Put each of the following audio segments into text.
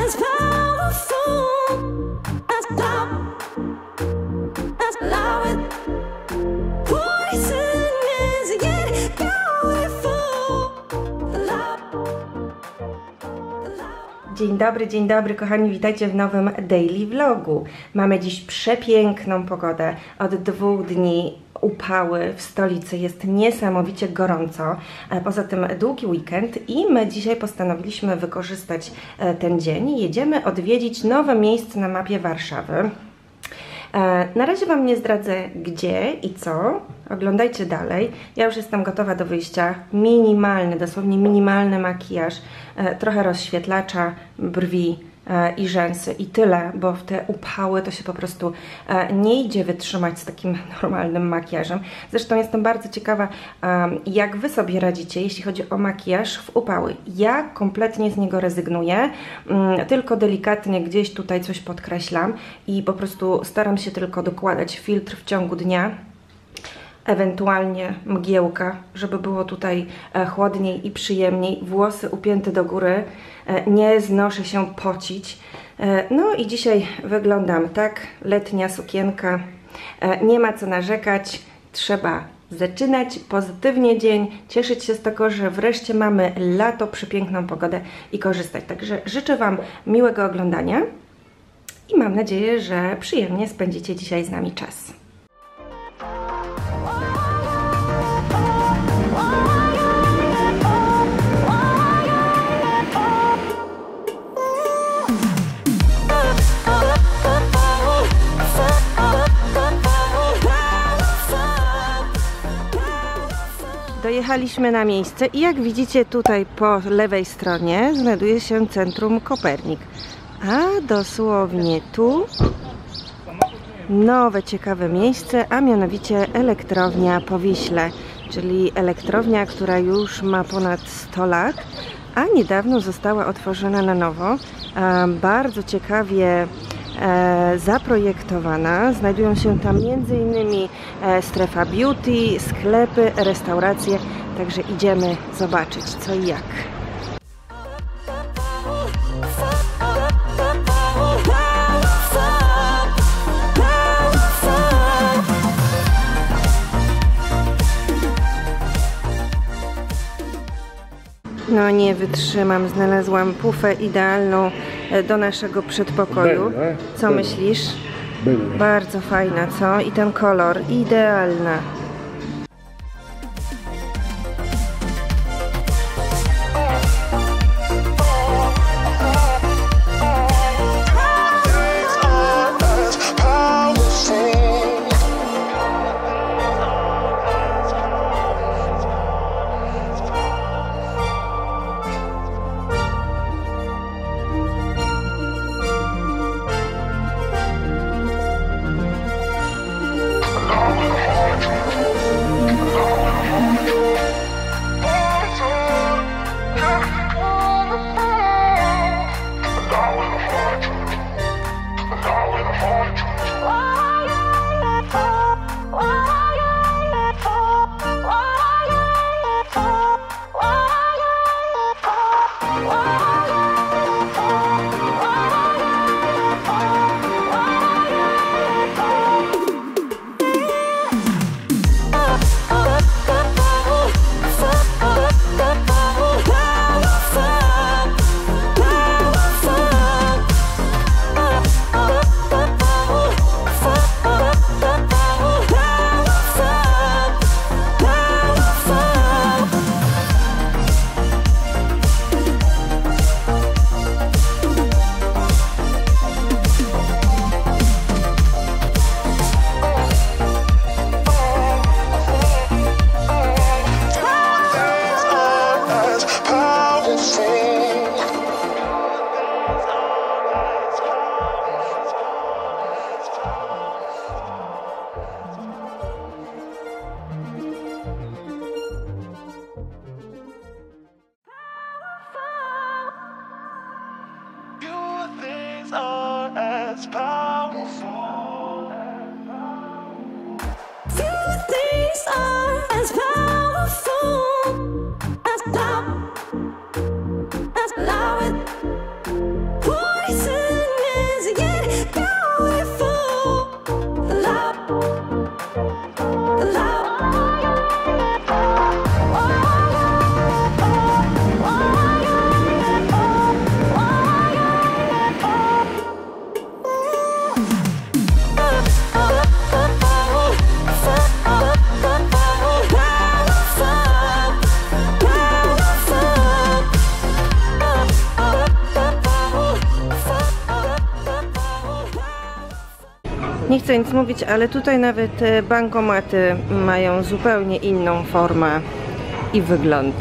as powerful as love, as love. Poison is yet beautiful. Love. Dzień dobry kochani, witajcie w nowym daily vlogu. Mamy dziś przepiękną pogodę. Od 2 dni upały w stolicy, jest niesamowicie gorąco. Poza tym długi weekend i my dzisiaj postanowiliśmy wykorzystać ten dzień. Jedziemy odwiedzić nowe miejsce na mapie Warszawy. Na razie Wam nie zdradzę gdzie i co, oglądajcie dalej. Ja już jestem gotowa do wyjścia, minimalny, dosłownie minimalny makijaż, trochę rozświetlacza, brwi i rzęsy i tyle, bo w te upały to się po prostu nie idzie wytrzymać z takim normalnym makijażem. Zresztą jestem bardzo ciekawa, jak Wy sobie radzicie, jeśli chodzi o makijaż w upały. Ja kompletnie z niego rezygnuję, tylko delikatnie gdzieś tutaj coś podkreślam i po prostu staram się tylko dokładać filtr w ciągu dnia. Ewentualnie mgiełka, żeby było tutaj chłodniej i przyjemniej, włosy upięte do góry, nie znoszę się pocić. No i dzisiaj wyglądam tak, letnia sukienka, nie ma co narzekać, trzeba zaczynać pozytywnie dzień, cieszyć się z tego, że wreszcie mamy lato, przepiękną pogodę i korzystać. Także życzę Wam miłego oglądania i mam nadzieję, że przyjemnie spędzicie dzisiaj z nami czas. Dojechaliśmy na miejsce i jak widzicie tutaj po lewej stronie znajduje się Centrum Kopernik. A dosłownie tu nowe ciekawe miejsce, a mianowicie elektrownia po Wiśle, czyli elektrownia, która już ma ponad 100 lat, a niedawno została otworzona na nowo. Bardzo ciekawie zaprojektowana. Znajdują się tam m.in. strefa beauty, sklepy, restauracje, także idziemy zobaczyć co i jak. No nie wytrzymam, znalazłam pufę idealną do naszego przedpokoju. Co myślisz? Bardzo fajna, co? I ten kolor, idealna. as powerful. Few things are as powerful as love, as love. Nie chcę nic mówić, ale tutaj nawet bankomaty mają zupełnie inną formę i wygląd.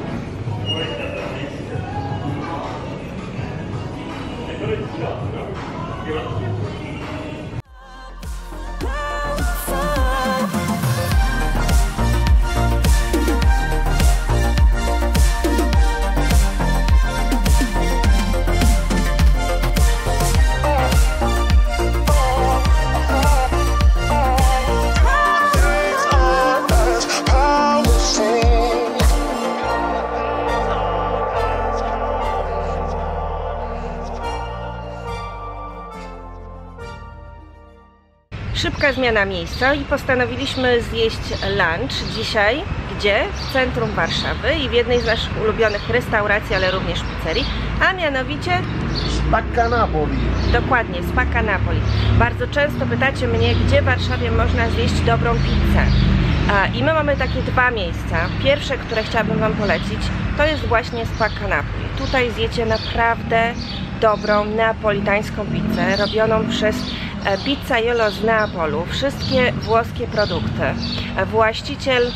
Szybka zmiana miejsca i postanowiliśmy zjeść lunch dzisiaj. Gdzie? W centrum Warszawy i w jednej z naszych ulubionych restauracji, ale również pizzerii, a mianowicie Spacca Napoli. Dokładnie, Spacca Napoli. Bardzo często pytacie mnie, gdzie w Warszawie można zjeść dobrą pizzę. I my mamy takie dwa miejsca. Pierwsze, które chciałabym Wam polecić, to jest właśnie Spacca Napoli. Tutaj zjecie naprawdę dobrą neapolitańską pizzę, robioną przez Pizzaiolo z Neapolu. Wszystkie włoskie produkty. Właściciel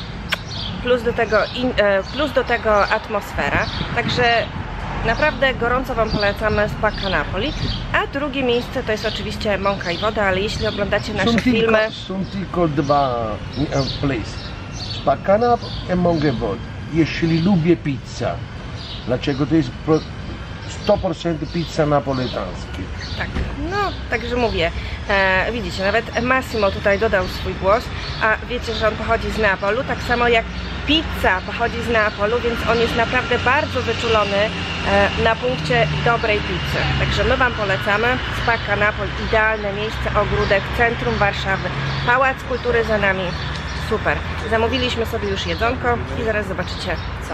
plus do tego atmosfera. Także naprawdę gorąco Wam polecamy Spacca Napoli. A drugie miejsce to jest oczywiście Mąka i Woda, ale jeśli oglądacie nasze filmy... Są tylko dwa place. Spacca Napoli i Mąka i Woda. Jeśli lubię pizza, dlaczego to jest 100% pizza napolitańska. Tak, no, także mówię, widzicie, nawet Massimo tutaj dodał swój głos, a wiecie, że on pochodzi z Neapolu, tak samo jak pizza pochodzi z Neapolu, więc on jest naprawdę bardzo wyczulony na punkcie dobrej pizzy. Także my Wam polecamy Spacca Napoli, idealne miejsce, ogródek, centrum Warszawy, Pałac Kultury za nami, super. Zamówiliśmy sobie już jedzonko i zaraz zobaczycie co.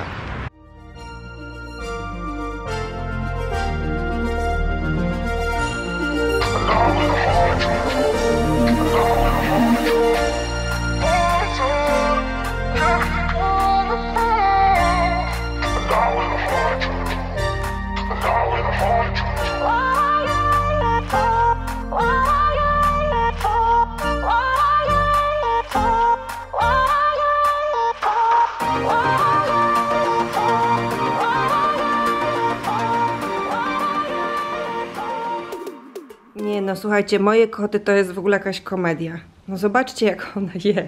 Nie no, słuchajcie, moje koty to jest w ogóle jakaś komedia. No zobaczcie, jak ona je.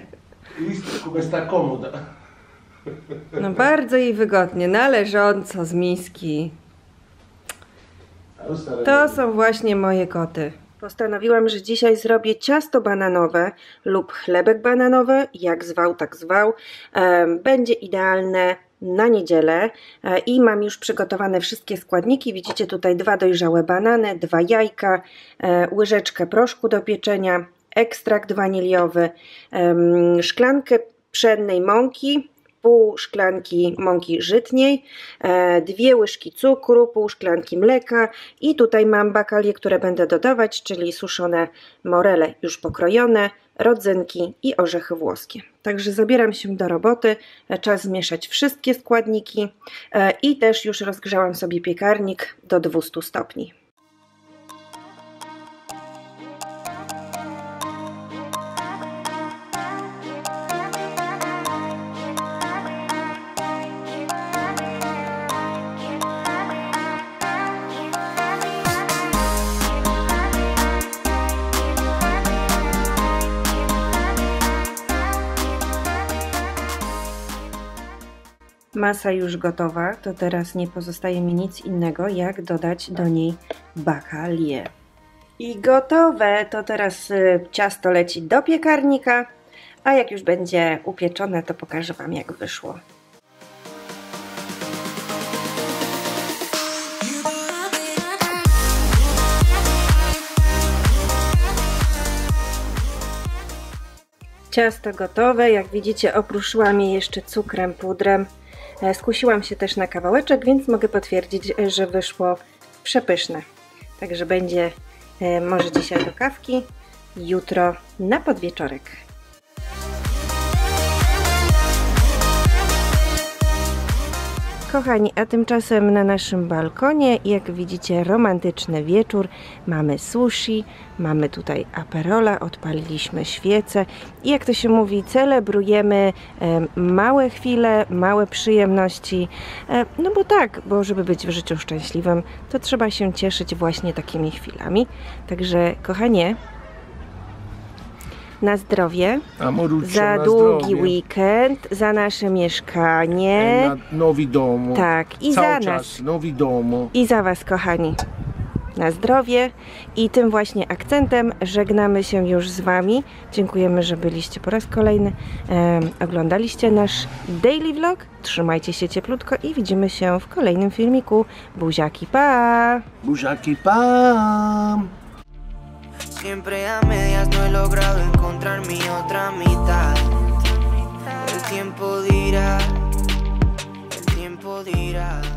No bardzo jej wygodnie, należąco z miski. To są właśnie moje koty. Postanowiłam, że dzisiaj zrobię ciasto bananowe lub chlebek bananowy, jak zwał, tak zwał. Będzie idealne na niedzielę i mam już przygotowane wszystkie składniki. Widzicie tutaj 2 dojrzałe banany, 2 jajka, łyżeczkę proszku do pieczenia, ekstrakt waniliowy, szklankę pszennej mąki, pół szklanki mąki żytniej, 2 łyżki cukru, pół szklanki mleka i tutaj mam bakalie, które będę dodawać, czyli suszone morele już pokrojone, rodzynki i orzechy włoskie. Także zabieram się do roboty, czas zmieszać wszystkie składniki i też już rozgrzałam sobie piekarnik do 200 stopni. Masa już gotowa, to teraz nie pozostaje mi nic innego, jak dodać do niej bakalie. I gotowe, to teraz ciasto leci do piekarnika, a jak już będzie upieczone, to pokażę Wam, jak wyszło. Ciasto gotowe, jak widzicie opruszyłam je jeszcze cukrem, pudrem. Skusiłam się też na kawałeczek, więc mogę potwierdzić, że wyszło przepyszne. Także będzie może dzisiaj do kawki, jutro na podwieczorek. Kochani, a tymczasem na naszym balkonie, jak widzicie, romantyczny wieczór. Mamy sushi, mamy tutaj aperola, odpaliliśmy świece i jak to się mówi, celebrujemy małe chwile, małe przyjemności. No bo tak, bo żeby być w życiu szczęśliwym, to trzeba się cieszyć właśnie takimi chwilami. Także kochanie, na zdrowie, za długi weekend, za nasze mieszkanie, na nowy dom, tak, i za nas, nowy dom, i za was, kochani, na zdrowie. I tym właśnie akcentem żegnamy się już z wami. Dziękujemy, że byliście po raz kolejny, oglądaliście nasz daily vlog. Trzymajcie się cieplutko i widzimy się w kolejnym filmiku. Buziaki, pa! Buziaki, pa! Siempre a medias no he logrado encontrar mi otra mitad. El tiempo dirá, el tiempo dirá.